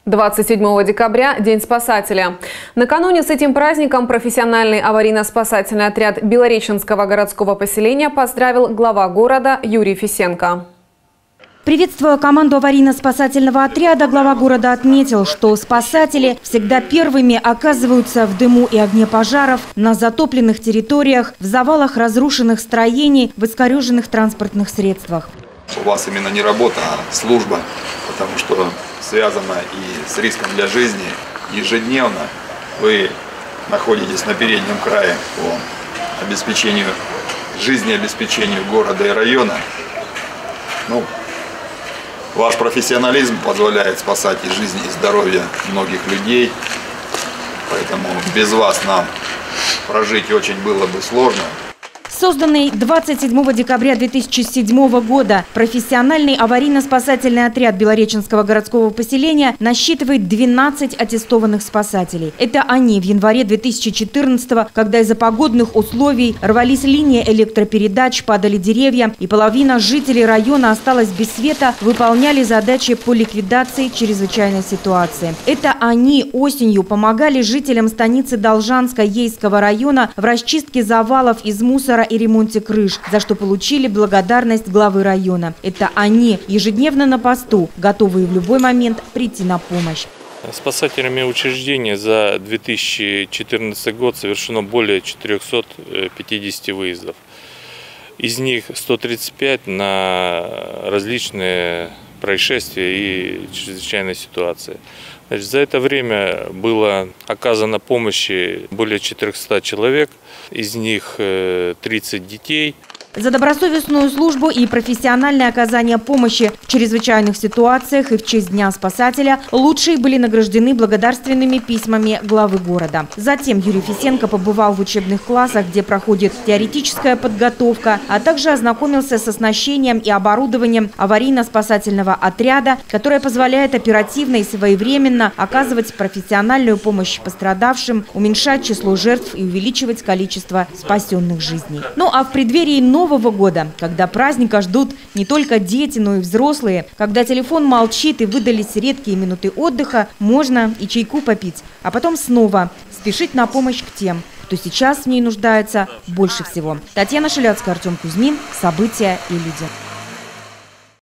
27 декабря – День спасателя. Накануне с этим праздником профессиональный аварийно-спасательный отряд Белореченского городского поселения поздравил глава города Юрий Фисенко. Приветствуя команду аварийно-спасательного отряда, глава города отметил, что спасатели всегда первыми оказываются в дыму и огне пожаров, на затопленных территориях, в завалах разрушенных строений, в искореженных транспортных средствах. У вас именно не работа, а служба, потому что связана и с риском для жизни. Ежедневно вы находитесь на переднем крае по обеспечению, жизнеобеспечению города и района. Ваш профессионализм позволяет спасать и жизни, и здоровье многих людей. Поэтому без вас нам прожить очень было бы сложно. Созданный 27 декабря 2007 года профессиональный аварийно-спасательный отряд Белореченского городского поселения насчитывает 12 аттестованных спасателей. Это они в январе 2014-го, когда из-за погодных условий рвались линии электропередач, падали деревья и половина жителей района осталась без света, выполняли задачи по ликвидации чрезвычайной ситуации. Это они осенью помогали жителям станицы Должанско-Ейского района в расчистке завалов из мусора и ремонте крыш, за что получили благодарность главы района. Это они ежедневно на посту, готовые в любой момент прийти на помощь. Спасателями учреждения за 2014 год совершено более 450 выездов. Из них 135 на различные происшествия и чрезвычайные ситуации. За это время было оказано помощи более 400 человек, из них 30 детей. За добросовестную службу и профессиональное оказание помощи в чрезвычайных ситуациях и в честь Дня спасателя лучшие были награждены благодарственными письмами главы города. Затем Юрий Фисенко побывал в учебных классах, где проходит теоретическая подготовка, а также ознакомился с оснащением и оборудованием аварийно-спасательного отряда, которое позволяет оперативно и своевременно оказывать профессиональную помощь пострадавшим, уменьшать число жертв и увеличивать количество спасенных жизней. Ну а в преддверии Нового года, когда праздника ждут не только дети, но и взрослые, когда телефон молчит и выдались редкие минуты отдыха, можно и чайку попить, а потом снова спешить на помощь к тем, кто сейчас в ней нуждается больше всего. Татьяна Шиляцкая, Артем Кузьмин. События и люди.